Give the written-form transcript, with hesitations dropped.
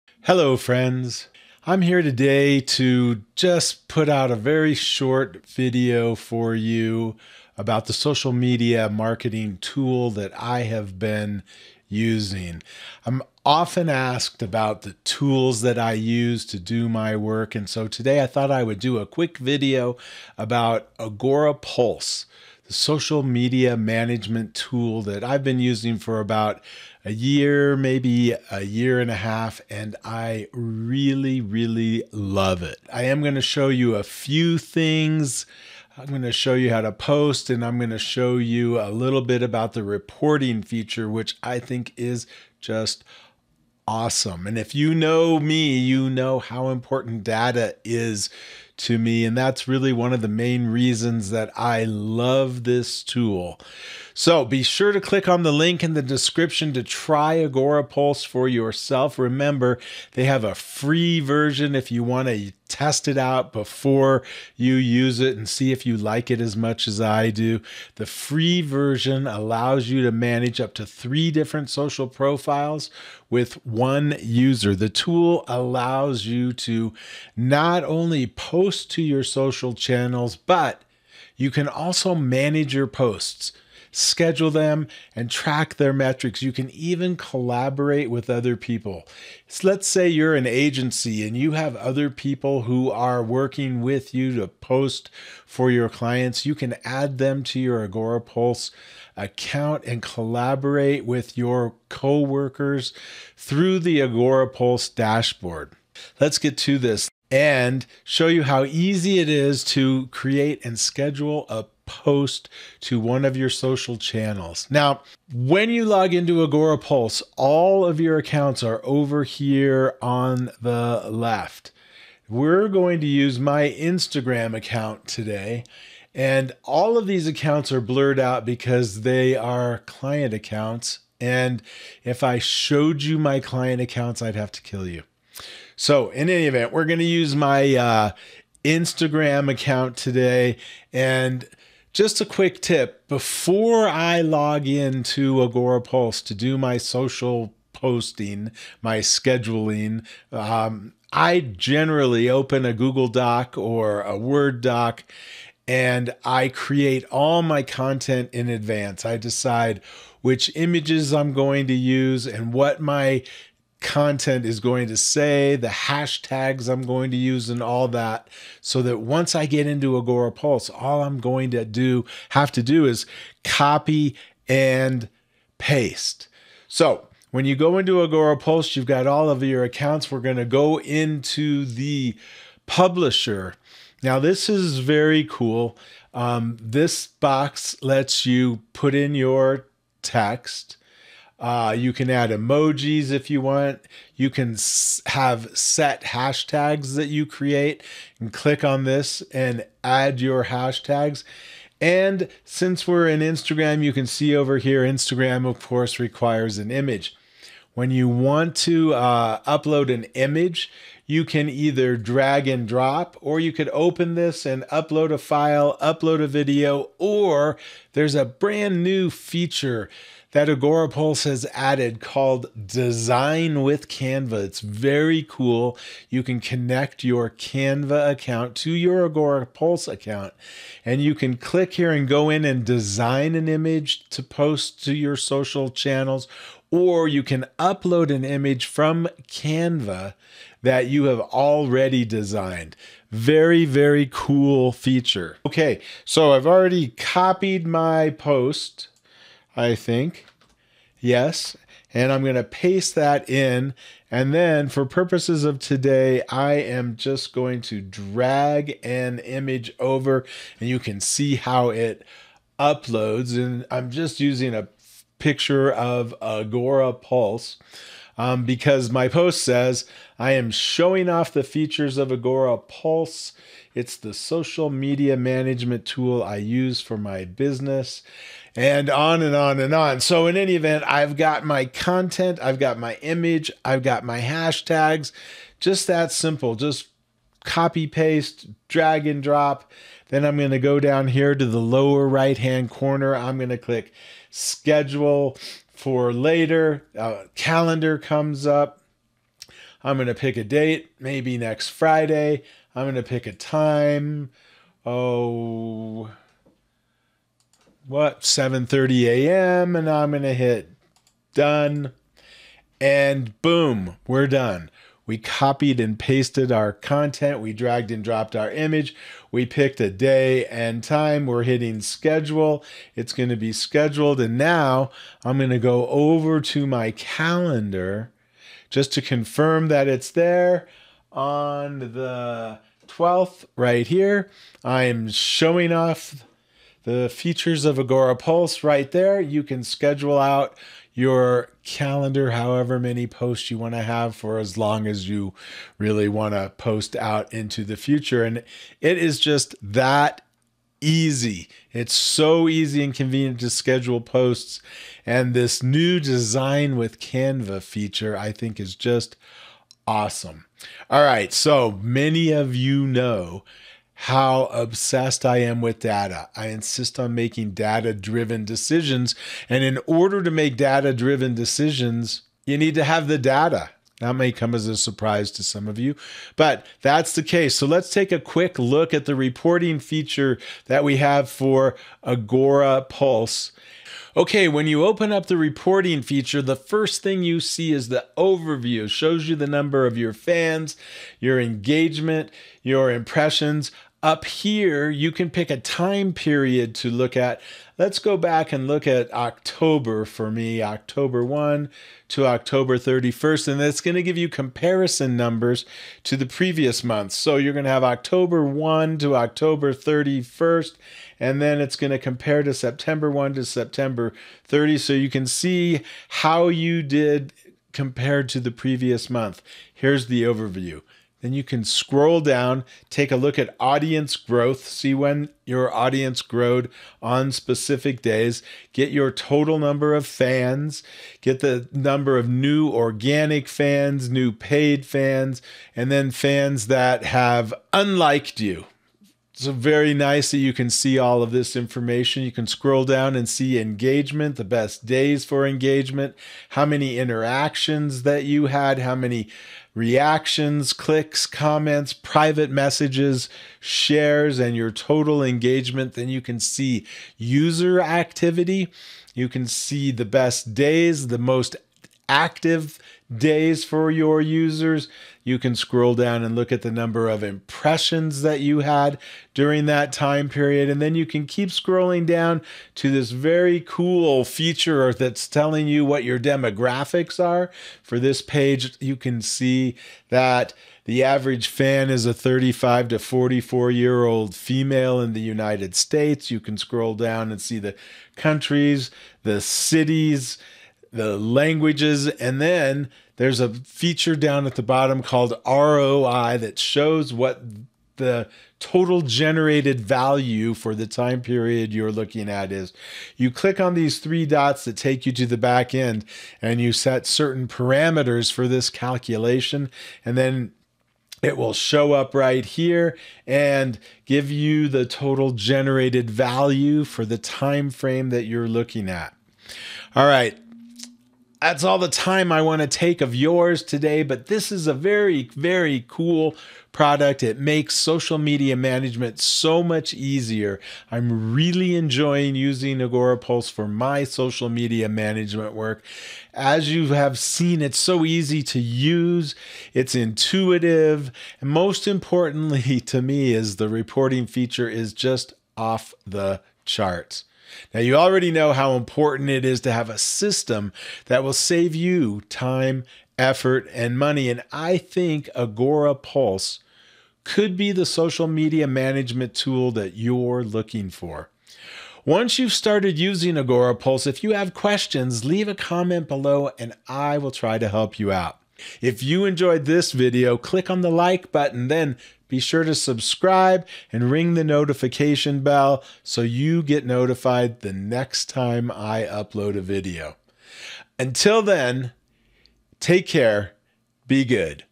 Hello, friends. I'm here today to just put out a very short video for you about the social media marketing tool that I have been using. I'm often asked about the tools that I use to do my work, and so today I thought I would do a quick video about Agorapulse, the social media management tool that I've been using for about a year, maybe a year and a half, and I really love it. I am going to show you a few things. I'm going to show you how to post, and I'm going to show you a little bit about the reporting feature, which I think is just awesome. And if you know me, you know how important data is to me. And that's really one of the main reasons that I love this tool. So be sure to click on the link in the description to try Agorapulse for yourself. Remember, they have a free version if you want to test it out before you use it and see if you like it as much as I do. The free version allows you to manage up to 3 different social profiles with one user. The tool allows you to not only post to your social channels, but you can also manage your posts, schedule them, and track their metrics. You can even collaborate with other people. So let's say you're an agency and you have other people who are working with you to post for your clients. You can add them to your Agorapulse account and collaborate with your coworkers through the Agorapulse dashboard. Let's get to this and show you how easy it is to create and schedule a post to one of your social channels. Now, when you log into Agorapulse, all of your accounts are over here on the left. We're going to use my Instagram account today, and all of these accounts are blurred out because they are client accounts. And if I showed you my client accounts, I'd have to kill you. So in any event, we're going to use my Instagram account today. And just a quick tip, before I log into Agorapulse to do my social posting, my scheduling, I generally open a Google Doc or a Word doc, and I create all my content in advance. I decide which images I'm going to use and what my content is going to say, the hashtags I'm going to use, and all that, so that once I get into Agorapulse, all I'm going to have to do is copy and paste. So when you go into Agorapulse, you've got all of your accounts. We're going to go into the publisher. Now, this is very cool. This box lets you put in your text. You can add emojis if you want. You can have set hashtags that you create and click on this and add your hashtags. And since we're in Instagram, you can see over here, Instagram, of course, requires an image. When you want to upload an image, you can either drag and drop, or you could open this and upload a file, upload a video, or there's a brand new feature that Agorapulse has added called Design with Canva. It's very cool. You can connect your Canva account to your Agorapulse account, and you can click here and go in and design an image to post to your social channels, or you can upload an image from Canva that you have already designed. Very cool feature. Okay, so I've already copied my post, I think. Yes. And I'm going to paste that in. And then for purposes of today, I am just going to drag an image over, and you can see how it uploads. And I'm just using a picture of Agorapulse because my post says, I am showing off the features of Agorapulse. It's the social media management tool I use for my business, and on and on and on. So in any event, I've got my content, I've got my image, I've got my hashtags. Just that simple. Just copy, paste, drag and drop. Then I'm going to go down here to the lower right-hand corner. I'm going to click schedule for later. Calendar comes up. I'm going to pick a date, maybe next Friday. I'm going to pick a time. 7:30 a.m. and I'm going to hit done. And boom, we're done. We copied and pasted our content. We dragged and dropped our image. We picked a day and time. We're hitting schedule. It's going to be scheduled. And now I'm going to go over to my calendar just to confirm that it's there on the 12th right here. I am showing off the features of Agorapulse right there. You can schedule out your calendar, however many posts you want to have for as long as you really want to post out into the future. And it is just that easy. It's so easy and convenient to schedule posts. And this new design with Canva feature, I think, is just awesome. All right. So many of you know how obsessed I am with data. I insist on making data-driven decisions. And in order to make data-driven decisions, you need to have the data. That may come as a surprise to some of you, but that's the case. So let's take a quick look at the reporting feature that we have for Agorapulse. Okay, when you open up the reporting feature, the first thing you see is the overview. It shows you the number of your fans, your engagement, your impressions. Up here, you can pick a time period to look at. Let's go back and look at October for me, October 1 to October 31st, and that's going to give you comparison numbers to the previous months. So you're going to have October 1 to October 31st, and then it's going to compare to September 1 to September 30, so you can see how you did compared to the previous month. Here's the overview. Then you can scroll down, take a look at audience growth, see when your audience growed on specific days, get your total number of fans, get the number of new organic fans, new paid fans, and then fans that have unliked you. So very nice that you can see all of this information. You can scroll down and see engagement, the best days for engagement, how many interactions that you had, how many reactions, clicks, comments, private messages, shares, and your total engagement. Then you can see user activity. You can see the best days, the most active days for your users. You can scroll down and look at the number of impressions that you had during that time period. And then you can keep scrolling down to this very cool feature that's telling you what your demographics are. For this page, you can see that the average fan is a 35 to 44-year-old female in the United States. You can scroll down and see the countries, the cities, the languages, and then there's a feature down at the bottom called ROI that shows what the total generated value for the time period you're looking at is. You click on these three dots that take you to the back end, and you set certain parameters for this calculation, and then it will show up right here and give you the total generated value for the time frame that you're looking at. All right. That's all the time I want to take of yours today, but this is a very, very cool product. It makes social media management so much easier. I'm really enjoying using Agorapulse for my social media management work. As you have seen, it's so easy to use. It's intuitive. And most importantly to me is the reporting feature is just off the charts. Now, you already know how important it is to have a system that will save you time, effort, and money. And I think Agorapulse could be the social media management tool that you're looking for. Once you've started using Agorapulse, if you have questions, leave a comment below and I will try to help you out. If you enjoyed this video, click on the like button, then be sure to subscribe and ring the notification bell so you get notified the next time I upload a video. Until then, take care, be good.